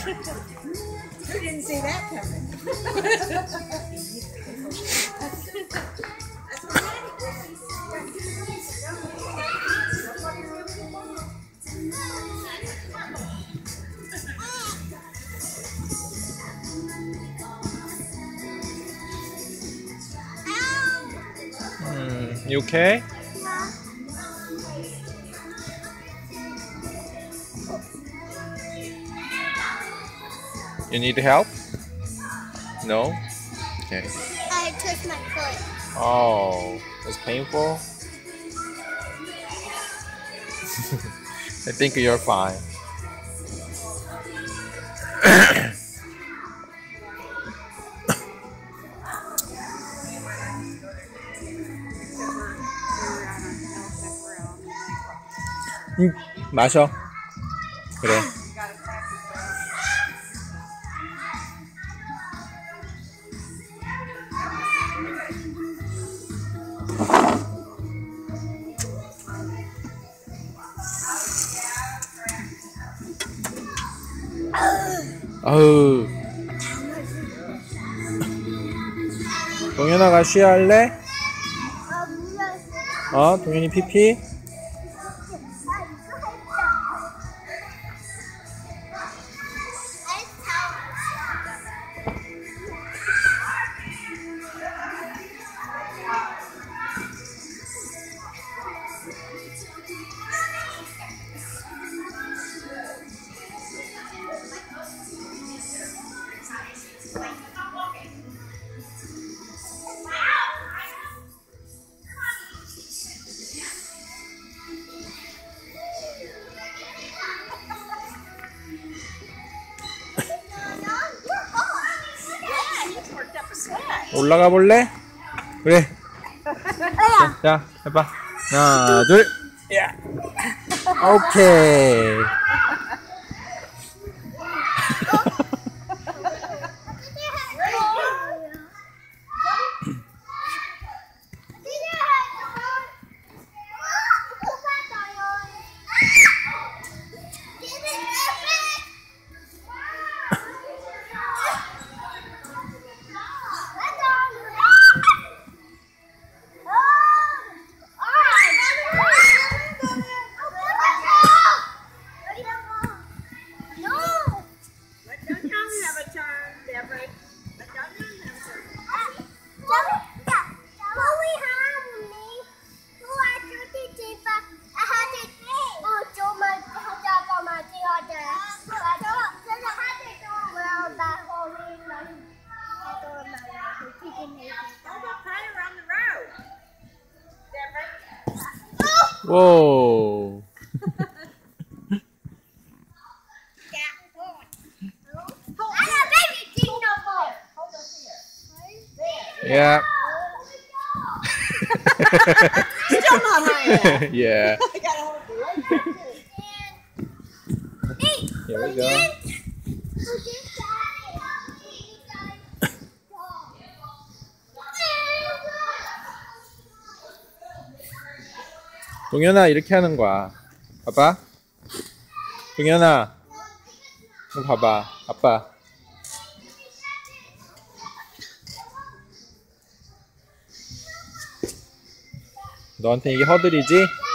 Who didn't see that coming? You okay? You need help? No? Okay. I touched my foot. Oh, it's painful? I think you're fine. 마셔. 그래. 아우. 동현아가 쉬할래? 동현이 피피? 올라가 볼래? 그래. 자, 해봐. 하나, 둘. 야. 오케이. Whoa. Yeah. Still not high enough. Yeah. I gotta hold the leg. Here we go. 동현아, 이렇게 하는 거야. 봐봐. 동현아, 이거 봐봐. 아빠. 너한테 이게 허들이지?